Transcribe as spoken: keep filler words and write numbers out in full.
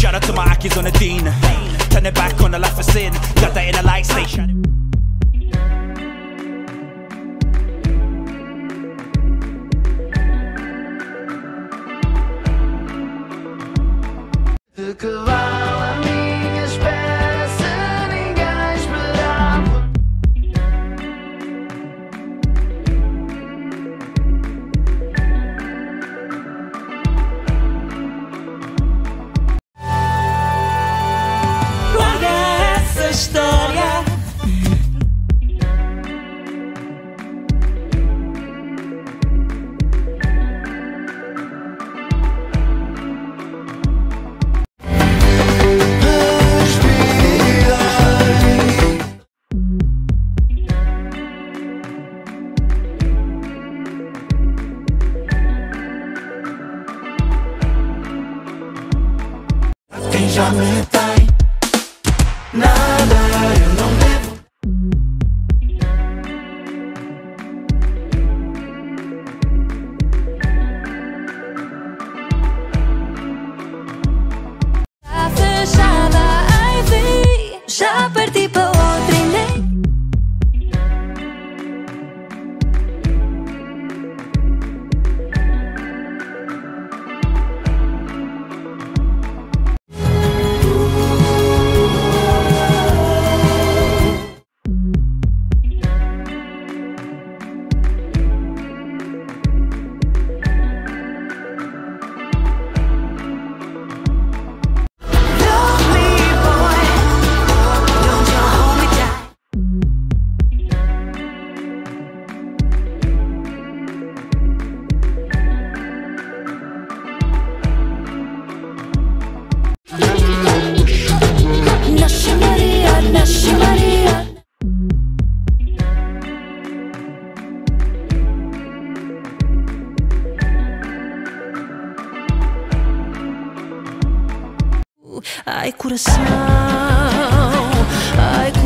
Shout out to my Akis on the Dean. Turn it back on the life of sin. Got that in a light station. De cavalo à minha espera, se ninguém esperava. Larga essa história. Quem já me tem, nada eu não devo. Tá fechada, ai vi, já parti para outra e nem. Nasce Maria, nasce Maria. Ai, coração, ai,